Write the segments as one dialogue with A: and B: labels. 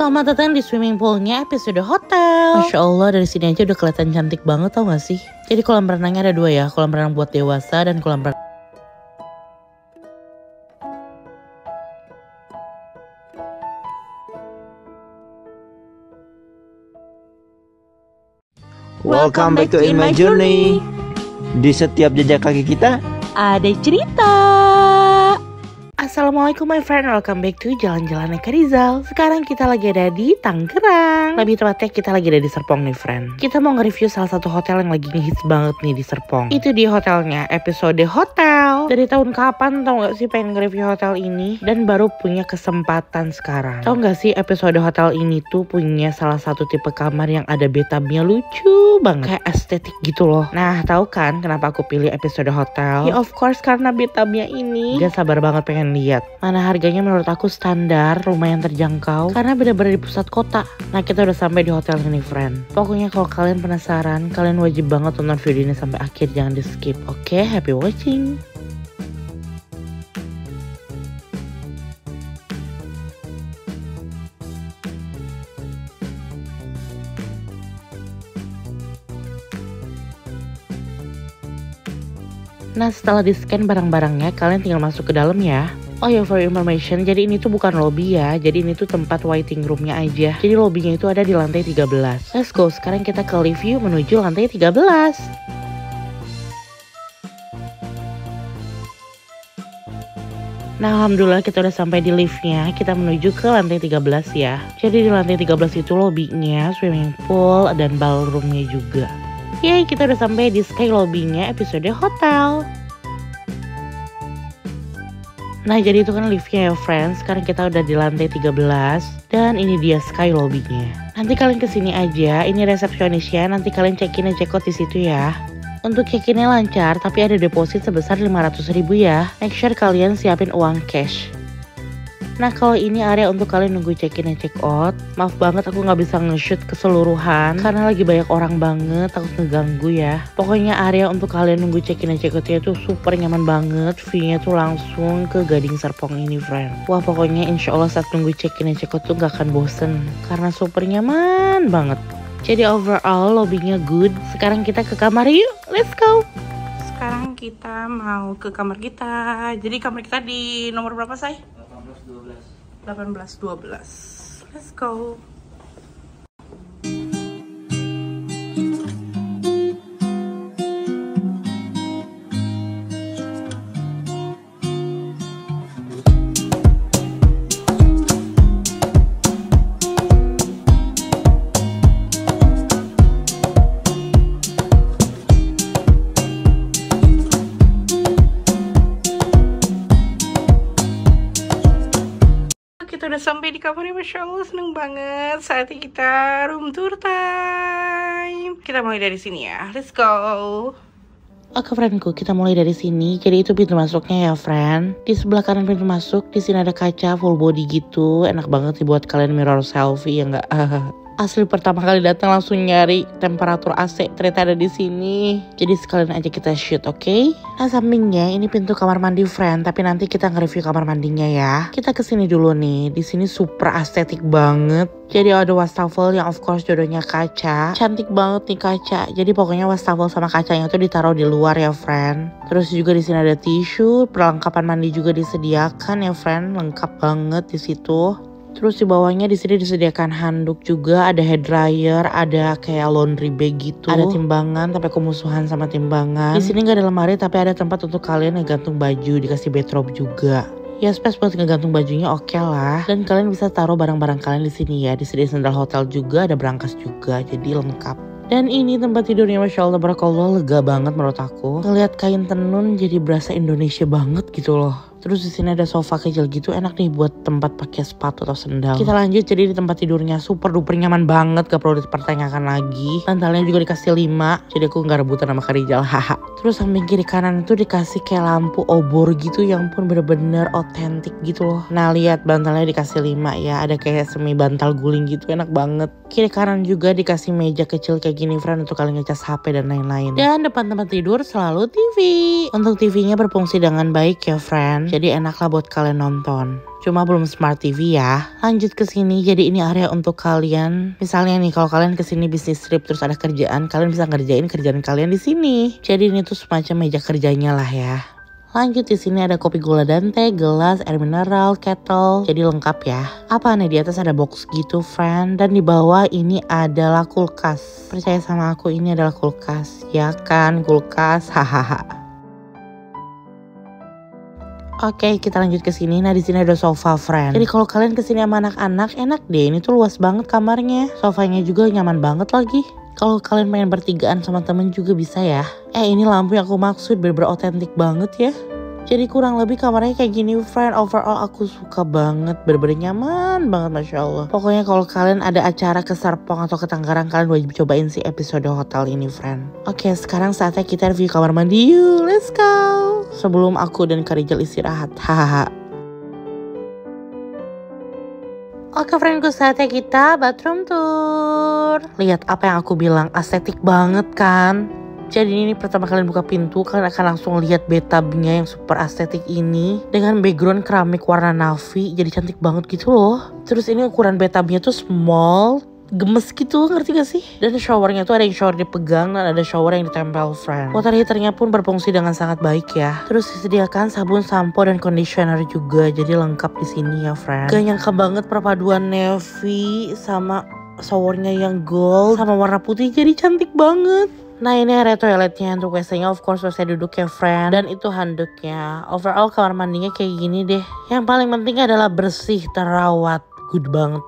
A: Selamat datang di swimming poolnya episode hotel. Masya Allah, dari sini aja udah kelihatan cantik banget, tau gak sih? Jadi kolam renangnya ada dua ya, kolam renang buat dewasa dan kolam renang.
B: Welcome back to In My Journey. Di setiap jejak kaki kita
A: ada cerita. Assalamualaikum my friend, welcome back to Jalan-Jalan Eka Rizal. Sekarang kita lagi ada di Tangerang. Lebih tepatnya kita lagi ada di Serpong nih friend. Kita mau nge-review salah satu hotel yang lagi ngehits banget nih di Serpong. Itu di hotelnya, episode hotel. Dari tahun kapan tau gak sih pengen nge-review hotel ini? Dan baru punya kesempatan sekarang. Tau gak sih episode hotel ini tuh punya salah satu tipe kamar yang ada bathtubnya lucu banget. Kayak estetik gitu loh. Nah tahu kan kenapa aku pilih episode hotel? Ya of course karena bathtubnya ini gak sabar banget pengen lihat. Mana harganya menurut aku standar, lumayan terjangkau karena benar-benar di pusat kota. Nah kita udah sampai di hotel ini friend. Pokoknya kalau kalian penasaran, kalian wajib banget tonton video ini sampai akhir, jangan di skip. Oke, happy watching. Nah setelah di scan barang-barangnya, kalian tinggal masuk ke dalam ya. Oh ya, for information, jadi ini tuh bukan lobby ya. Jadi ini tuh tempat waiting roomnya aja. Jadi lobbynya itu ada di lantai 13. Let's go, sekarang kita ke lift view menuju lantai 13. Nah alhamdulillah kita udah sampai di liftnya. Kita menuju ke lantai 13 ya. Jadi di lantai 13 itu lobbynya, swimming pool, dan ballroomnya juga. Yeay, kita udah sampai di Sky Lobby-nya episode hotel. Nah jadi itu kan liftnya ya friends. Sekarang kita udah di lantai 13. Dan ini dia Sky Lobby-nya. Nanti kalian kesini aja, ini resepsionisnya. Nanti kalian check-in dan check-out di situ ya. Untuk check-innya lancar, tapi ada deposit sebesar 500.000 ya. Make sure kalian siapin uang cash. Nah kalau ini area untuk kalian nunggu check-in dan check-out. Maaf banget aku gak bisa nge-shoot keseluruhan karena lagi banyak orang banget, takut ngeganggu ya. Pokoknya area untuk kalian nunggu check-in dan check-outnya tuh super nyaman banget. View-nya tuh langsung ke Gading Serpong ini friend. Wah pokoknya insya Allah saat nunggu check-in dan check-out tuh gak akan bosen karena super nyaman banget. Jadi overall lobbynya good. Sekarang kita ke kamar yuk, let's go. Sekarang kita mau ke kamar kita. Jadi kamar kita di nomor berapa say? 18-12. Let's go. Kita udah sampai di kamarnya, Masya Allah seneng banget. Saatnya kita room tour time. Kita mulai dari sini ya, let's go. Oke friendku, kita mulai dari sini. Jadi itu pintu masuknya ya friend. Di sebelah kanan pintu masuk, di sini ada kaca full body gitu. Enak banget sih buat kalian mirror selfie ya nggak? Asli pertama kali datang langsung nyari temperatur AC, ternyata ada di sini. Jadi sekalian aja kita shoot, oke? Nah sampingnya ini pintu kamar mandi friend, tapi nanti kita nge-review kamar mandinya ya. Kita kesini dulu nih, di sini super estetik banget. Jadi ada wastafel yang of course jodohnya kaca. Cantik banget nih kaca. Jadi pokoknya wastafel sama kacanya tuh ditaruh di luar ya friend. Terus juga di sini ada tisu, perlengkapan mandi juga disediakan ya friend, lengkap banget di situ. Terus di bawahnya di sini disediakan handuk juga, ada hair dryer, ada kayak laundry bag gitu, ada timbangan, tapi aku musuhan sama timbangan. Di sini nggak ada lemari tapi ada tempat untuk kalian ngegantung baju, dikasih bathrobe juga. Ya space buat ngegantung bajunya oke lah. Dan kalian bisa taruh barang-barang kalian di sini ya. Di sini sandal hotel juga, ada brankas juga, jadi lengkap. Dan ini tempat tidurnya Masya Allah barakallah, lega banget menurut aku. Ngeliat kain tenun jadi berasa Indonesia banget gitu loh. Terus di sini ada sofa kecil gitu, enak nih buat tempat pakai sepatu atau sendal. Kita lanjut, jadi di tempat tidurnya super duper nyaman banget, gak perlu dipertanyakan lagi. Bantalnya juga dikasih 5, jadi aku gak rebutan sama Karijal, haha. Terus samping kiri kanan itu dikasih kayak lampu obor gitu, yang pun bener-bener otentik gitu loh. Nah lihat bantalnya dikasih 5 ya, ada kayak semi bantal guling gitu, enak banget. Kiri kanan juga dikasih meja kecil kayak gini friend untuk kalian ngecas HP dan lain-lain. Dan depan tempat tidur selalu TV. Untuk TV-nya berfungsi dengan baik ya friend. Jadi enaklah buat kalian nonton. Cuma belum smart TV ya. Lanjut ke sini, jadi ini area untuk kalian. Misalnya nih kalau kalian kesini bisnis trip terus ada kerjaan, kalian bisa ngerjain kerjaan kalian di sini. Jadi ini tuh semacam meja kerjanya lah ya. Lanjut di sini ada kopi gula dan teh, gelas, air mineral, kettle. Jadi lengkap ya. Apa nih di atas ada box gitu friend. Dan di bawah ini adalah kulkas. Percaya sama aku ini adalah kulkas. Ya kan kulkas. Hahaha. Oke, kita lanjut ke sini. Nah, di sini ada sofa, friend. Jadi kalau kalian kesini sama anak-anak, enak deh. Ini tuh luas banget kamarnya. Sofanya juga nyaman banget lagi. Kalau kalian pengen bertigaan sama temen juga bisa ya. Ini lampu yang aku maksud bener-bener otentik banget ya. Jadi kurang lebih kamarnya kayak gini friend. Overall aku suka banget. Bener-bener nyaman banget Masya Allah. Pokoknya kalau kalian ada acara ke Serpong atau ke Tangerang, kalian wajib cobain sih episode hotel ini friend. Oke, sekarang saatnya kita review kamar mandi yuk. Let's go. Sebelum aku dan Kak Rijal istirahat. Hahaha. Oke friendku, saatnya kita bathroom tour. Lihat apa yang aku bilang, estetik banget kan. Jadi ini pertama kalian buka pintu, kalian akan langsung lihat bathtubnya yang super estetik ini. Dengan background keramik warna navy, jadi cantik banget gitu loh. Terus ini ukuran bathtubnya tuh small, gemes gitu, ngerti gak sih? Dan showernya tuh ada yang shower dipegang dan ada shower yang ditempel friend. Water heaternya pun berfungsi dengan sangat baik ya. Terus disediakan sabun, sampo, dan conditioner juga, jadi lengkap di sini ya friend. Gak nyangka banget perpaduan navy sama showernya yang gold sama warna putih, jadi cantik banget. Nah ini area toiletnya, untuk WC-nya of course WC duduk ya friend. Dan itu handuknya. Overall kamar mandinya kayak gini deh. Yang paling penting adalah bersih, terawat, good banget.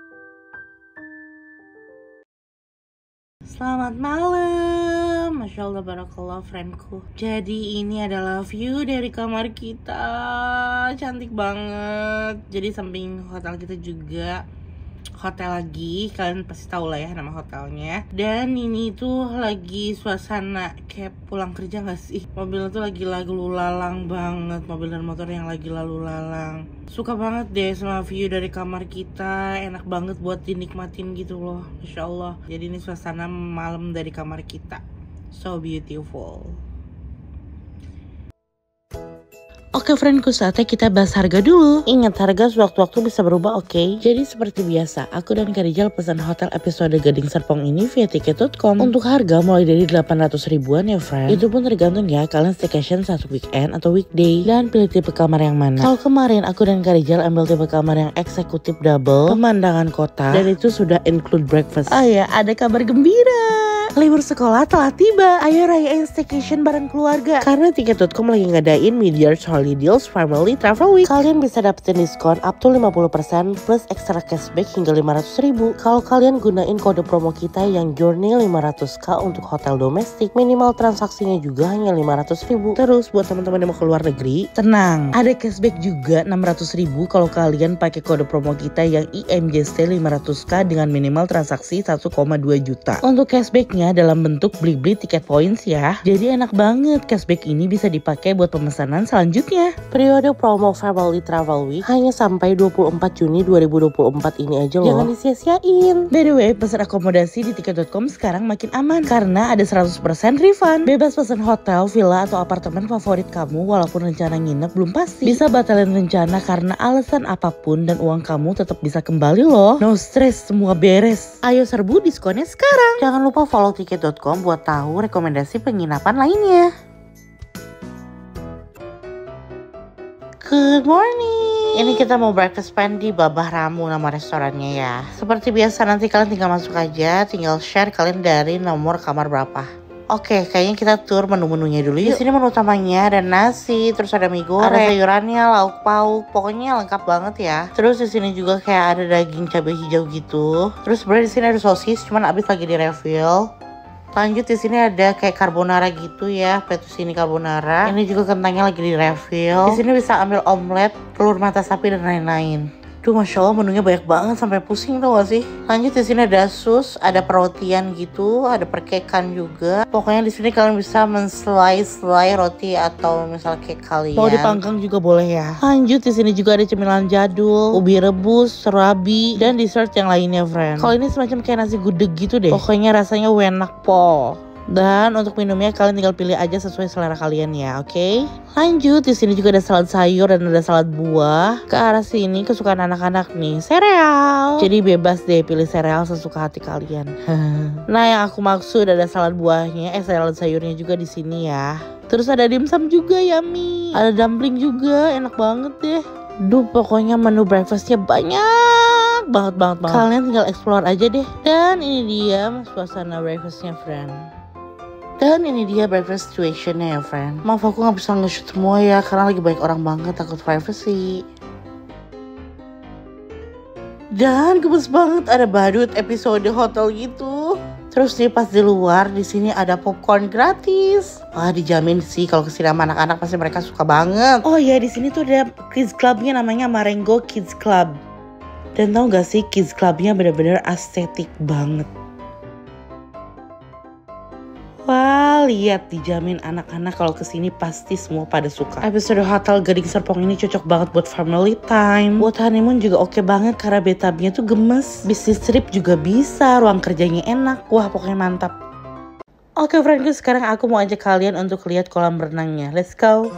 A: Selamat malam, Masya Allah barakallah friendku. Jadi ini adalah view dari kamar kita, cantik banget. Jadi samping hotel kita juga hotel lagi, kalian pasti tahu lah ya nama hotelnya. Dan ini tuh lagi suasana kayak pulang kerja gak sih? Mobilnya tuh lagi lalu lalang banget, mobil dan motor yang lagi lalu lalang. Suka banget deh sama view dari kamar kita, enak banget buat dinikmatin gitu loh, Masya Allah. Jadi ini suasana malam dari kamar kita, so beautiful. Oke friendku, saatnya kita bahas harga dulu. Ingat, harga sewaktu-waktu bisa berubah, oke? Jadi seperti biasa, aku dan Kak Rijal pesan hotel episode Gading Serpong ini via tiket.com. Untuk harga mulai dari 800 ribuan ya friend. Itu pun tergantung ya, kalian staycation satu weekend atau weekday. Dan pilih tipe kamar yang mana. Kalau kemarin aku dan Kak Rijal ambil tipe kamar yang eksekutif double, pemandangan kota, dan itu sudah include breakfast. Oh ya, ada kabar gembira. Libur sekolah telah tiba. Ayo rayain staycation bareng keluarga. Karena tiket.com lagi ngadain mid-year holiday deals family travel week. Kalian bisa dapetin diskon up to 50% plus extra cashback hingga 500 ribu. Kalau kalian gunain kode promo kita yang Journey 500k untuk hotel domestik. Minimal transaksinya juga hanya 500 ribu. Terus buat teman-teman yang mau keluar negeri, tenang, ada cashback juga 600 ribu kalau kalian pakai kode promo kita yang IMJC 500k dengan minimal transaksi 1,2 juta. Untuk cashbacknya dalam bentuk beli-beli tiket points ya. Jadi enak banget, cashback ini bisa dipakai buat pemesanan selanjutnya. Periode promo Family Travel Week hanya sampai 24 Juni 2024 ini aja loh. Jangan disia-siain. By the way, pesan akomodasi di tiket.com sekarang makin aman karena ada 100% refund. Bebas pesan hotel, villa, atau apartemen favorit kamu walaupun rencana nginep belum pasti. Bisa batalin rencana karena alasan apapun dan uang kamu tetap bisa kembali loh. No stress, semua beres. Ayo serbu diskonnya sekarang. Jangan lupa follow tiket.com buat tahu rekomendasi penginapan lainnya. Good morning. Ini kita mau breakfast pan di Babah Ramu nama restorannya ya. Seperti biasa nanti kalian tinggal masuk aja, tinggal share kalian dari nomor kamar berapa. Oke, kayaknya kita tur menu-menunya dulu yuk. Di sini menu utamanya ada nasi, terus ada mie goreng, ada sayurannya, lauk pauk, pokoknya lengkap banget ya. Terus di sini juga kayak ada daging cabai hijau gitu. Terus sebenarnya di sini ada sosis, cuman abis lagi di refill. Lanjut di sini ada kayak carbonara gitu ya, fettuccine carbonara. Ini juga kentangnya lagi di refill. Di sini bisa ambil omelet, telur mata sapi dan lain-lain. Duh, Masya Allah menunya banyak banget sampai pusing tau gak sih. Lanjut di sini ada sus, ada perrotian gitu, ada perkekan juga. Pokoknya di sini kalian bisa men-slice roti atau misal cake kalian. Mau dipanggang juga boleh ya. Lanjut di sini juga ada cemilan jadul, ubi rebus, serabi, dan dessert yang lainnya, friend. Kalau ini semacam kayak nasi gudeg gitu deh. Pokoknya rasanya enak po. Dan untuk minumnya kalian tinggal pilih aja sesuai selera kalian ya, oke? Lanjut, di sini juga ada salad sayur dan ada salad buah. Ke arah sini kesukaan anak-anak nih, sereal. Jadi bebas deh pilih sereal sesuka hati kalian. Nah, yang aku maksud ada salad buahnya, salad sayurnya juga di sini ya. Terus ada dimsum juga, yummy. Ada dumpling juga, enak banget deh. Duh, pokoknya menu breakfastnya banyak banget. Kalian tinggal explore aja deh. Dan ini dia suasana breakfastnya, friend. Dan ini dia breakfast situationnya ya, friend. Maaf aku gak bisa nge-shoot semua ya, karena lagi banyak orang banget, takut privacy. Dan gemes banget ada badut episode hotel gitu. Terus nih pas di luar di sini ada popcorn gratis. Wah, dijamin sih kalau kesini sama anak-anak pasti mereka suka banget. Oh iya, di sini tuh ada kids clubnya namanya Marengo Kids Club. Dan tau gak sih, kids clubnya bener-bener estetik banget. Wah, lihat, dijamin anak-anak kalau kesini pasti semua pada suka. Episode Hotel Gading Serpong ini cocok banget buat family time. Buat honeymoon juga oke banget karena bathtubnya tuh gemes. Business trip juga bisa, ruang kerjanya enak. Wah, pokoknya mantap. Oke friendku, sekarang aku mau ajak kalian untuk lihat kolam renangnya. Let's go.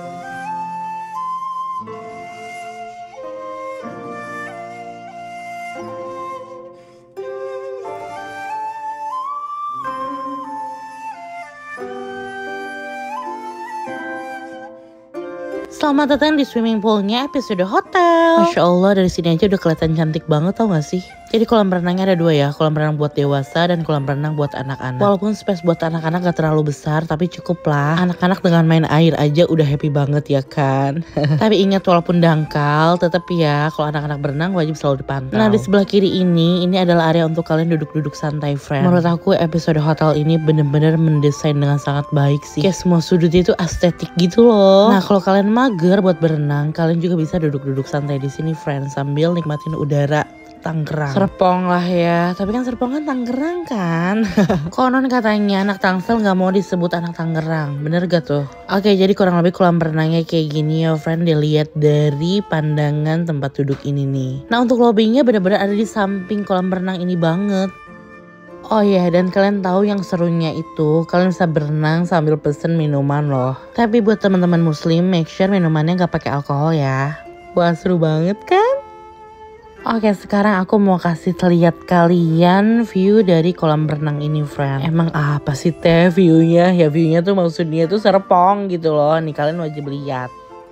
A: Selamat datang di swimming poolnya episode hotel. Masya Allah, dari sini aja udah kelihatan cantik banget, tau gak sih? Jadi kolam renangnya ada dua ya, kolam renang buat dewasa dan kolam renang buat anak-anak. Walaupun space buat anak-anak gak terlalu besar, tapi cukup lah. Anak-anak dengan main air aja udah happy banget ya kan. Tapi ingat, walaupun dangkal, tetap ya kalau anak-anak berenang wajib selalu dipantau. Nah, di sebelah kiri ini adalah area untuk kalian duduk-duduk santai, friend. Menurut aku episode hotel ini bener-bener mendesain dengan sangat baik sih. Kayak semua sudutnya itu estetik gitu loh. Nah, kalau kalian mager buat berenang, kalian juga bisa duduk-duduk santai di sini, friend, sambil nikmatin udara Tangerang. Serpong lah ya, tapi kan Serpong kan Tangerang kan. Konon katanya anak Tangsel gak mau disebut anak Tangerang, bener gak tuh? Oke, jadi kurang lebih kolam renangnya kayak gini ya, friend. Dilihat dari pandangan tempat duduk ini nih. Nah, untuk lobbynya bener-bener ada di samping kolam renang ini banget. Oh iya, dan kalian tahu yang serunya itu kalian bisa berenang sambil pesen minuman loh. Tapi buat teman-teman muslim, make sure minumannya gak pakai alkohol ya. Wah, seru banget kan? Oke, sekarang aku mau kasih lihat kalian view dari kolam renang ini, friend. Emang apa sih teh viewnya? Ya viewnya tuh maksudnya tuh Serpong gitu loh. Nih kalian wajib lihat.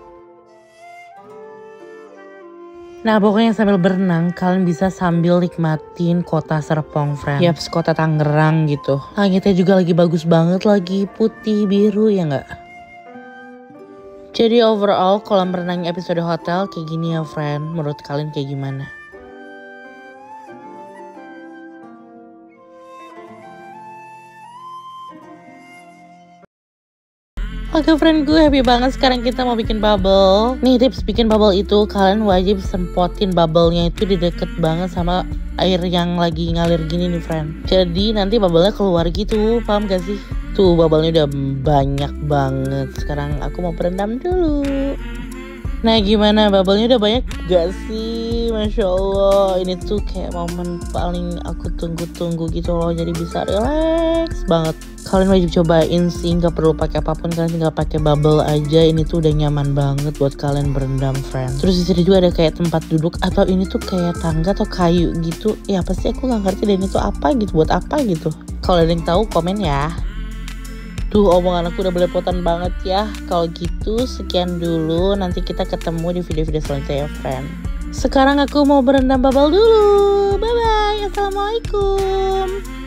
A: Nah, pokoknya sambil berenang kalian bisa sambil nikmatin kota Serpong, friend. Yaps, kota Tangerang gitu. Langitnya juga lagi bagus banget, lagi putih biru ya nggak? Jadi overall kolam renang episode hotel kayak gini ya, friend. Menurut kalian kayak gimana? Oke friend, gue happy banget sekarang kita mau bikin bubble. Nih tips bikin bubble itu, kalian wajib sempotin bubble-nya itu di deket banget sama air yang lagi ngalir gini nih, friend. Jadi nanti bubble-nya keluar gitu, paham gak sih? Tuh bubble-nya udah banyak banget. Sekarang aku mau berendam dulu. Nah gimana, bubble-nya udah banyak gak sih? Masya Allah, ini tuh kayak momen paling aku tunggu-tunggu gitu loh. Jadi bisa relax banget. Kalian wajib cobain sih, gak perlu pakai apapun, kalian tinggal pakai bubble aja. Ini tuh udah nyaman banget buat kalian berendam, friend. Terus di sini juga ada kayak tempat duduk, atau ini tuh kayak tangga atau kayu gitu. Ya pasti aku gak ngerti dan itu apa gitu, buat apa gitu. Kalau ada yang tahu komen ya. Tuh omongan aku udah belepotan banget ya. Kalau gitu sekian dulu, nanti kita ketemu di video-video selanjutnya ya, friend. Sekarang aku mau berendam bubble dulu. Bye bye, assalamualaikum.